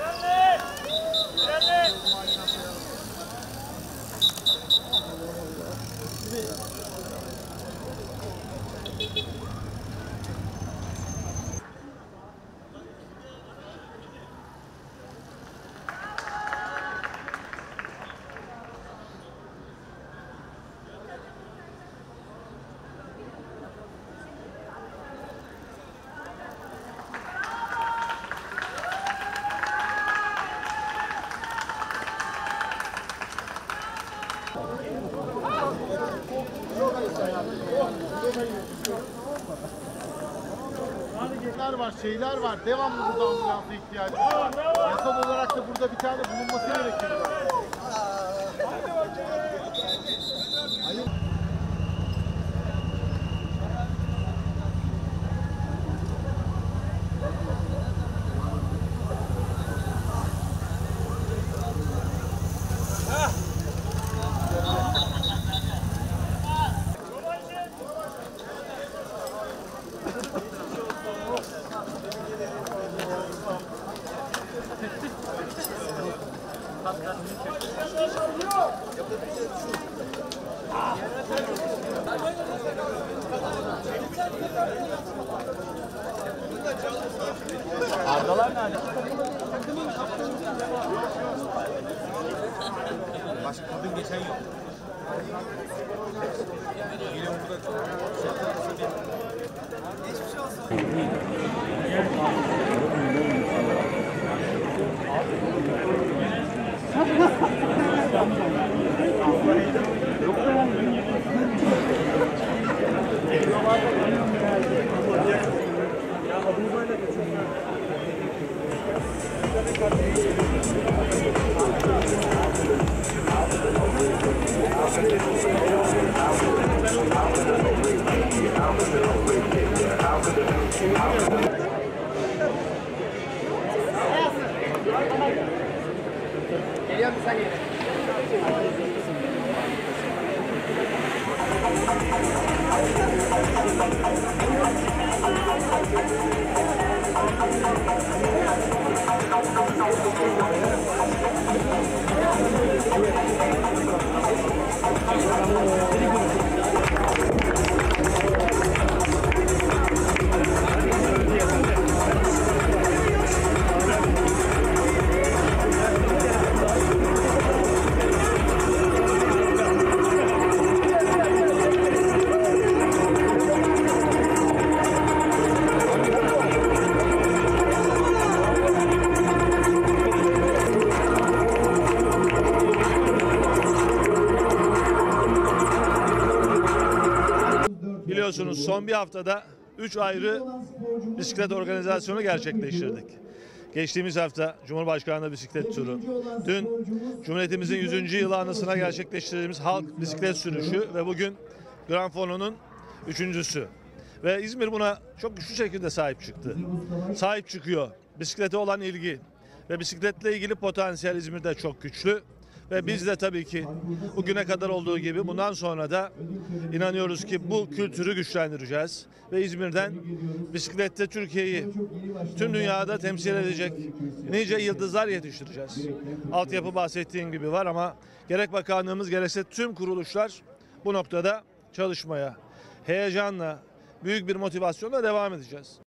Şeyler var. Devamlı burada ambulansa ihtiyacı var. Yasal olarak da burada bir tane bulunması gerekiyor. Ardalar nerede? Başka kadın geçen yok. Yine burada geçmiş olsun. Geliyor musun sen? Biliyorsunuz son bir haftada 3 ayrı bisiklet organizasyonu gerçekleştirdik. Geçtiğimiz hafta Cumhurbaşkanlığı bisiklet turu, dün Cumhuriyetimizin 100. yılı anısına gerçekleştirdiğimiz halk bisiklet sürüşü ve bugün Grand Fono'nun 3.'sü. Ve İzmir buna çok güçlü şekilde sahip çıktı. Sahip çıkıyor. Bisiklete olan ilgi ve bisikletle ilgili potansiyel İzmir'de çok güçlü. Ve biz de tabii ki bugüne kadar olduğu gibi bundan sonra da inanıyoruz ki bu kültürü güçlendireceğiz. Ve İzmir'den bisiklette Türkiye'yi tüm dünyada temsil edecek nice yıldızlar yetiştireceğiz. Altyapı bahsettiğim gibi var ama gerek bakanlığımız gerekse tüm kuruluşlar bu noktada çalışmaya heyecanla, büyük bir motivasyonla devam edeceğiz.